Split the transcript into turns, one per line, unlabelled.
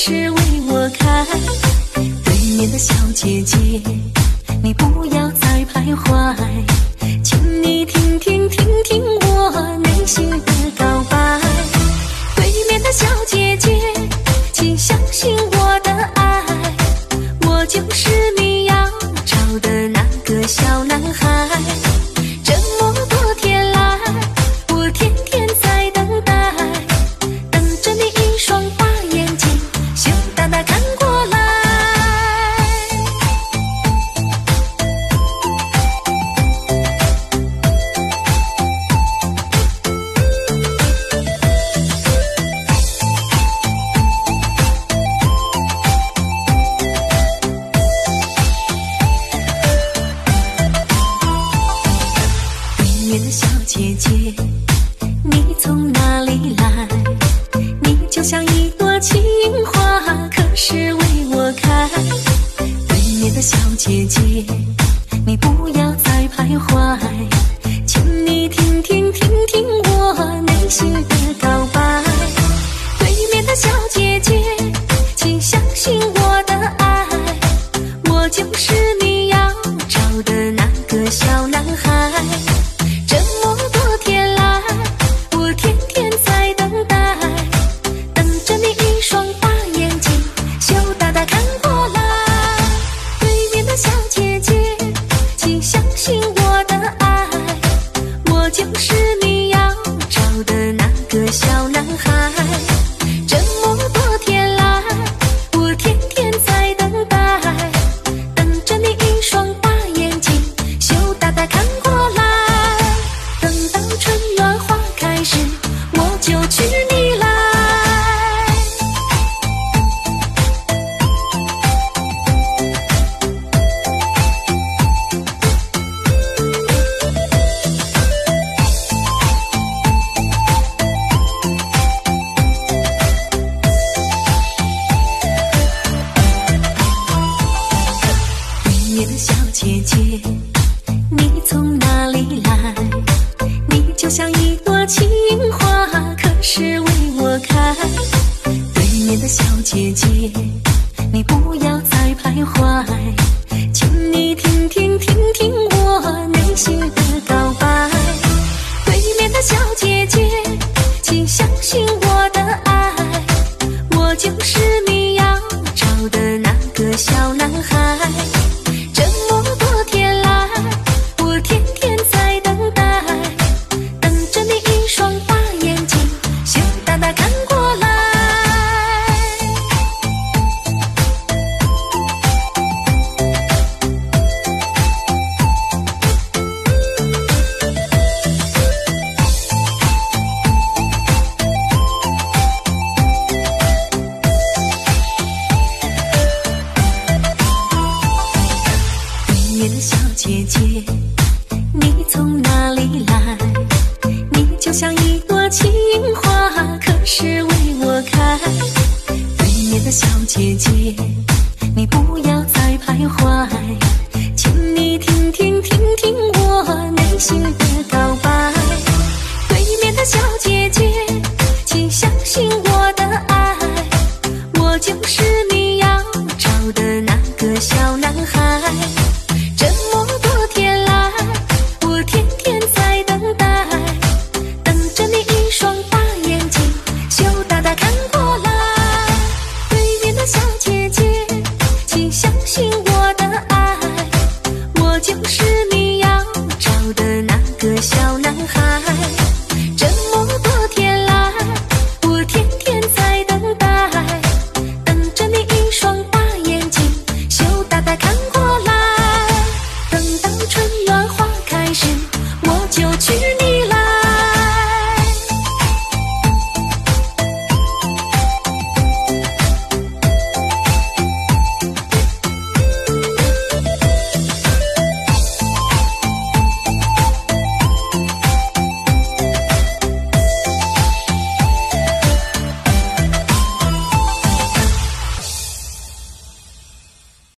是为我开。对面的小姐姐，你不要再徘徊，请你听听听听我内心的告白。对面的小姐姐，请相信我的爱，我就是你要找的那个小男孩。这么多天来，我天天在等待，等着你一双大眼睛羞答答看过来。对面的小姐姐，你从哪里来？你就像一朵情花，可是为我开。对面的小姐姐，你不要再徘徊，请你听听听听我内心的告白。对面的小姐姐，请相信我的爱，我就是你要找的那个小男孩。这么多天来，我天天在等待，等着你一双大眼睛羞答答看过来。对面的小姐姐，请相信我的爱，我就是你要找的那个小男孩。这么多天来，我天天在等待，等着你一双大眼睛羞答答看过来。等到春暖花开时，我就娶你来。对面的小姐姐，你从哪里来？你就像一朵情花，可是为我开。对面的小姐姐，你不要再徘徊，请你听听听听我内心的告白。对面的小姐姐，请相信我的爱，我就是你要找的那个小男孩。这么多天来，我天天在等待，等着你一双大眼睛羞答答看过来。对面的小姐姐，你从哪里来？你就像一朵情花，可是为我开。对面的小姐姐，你不要再徘徊，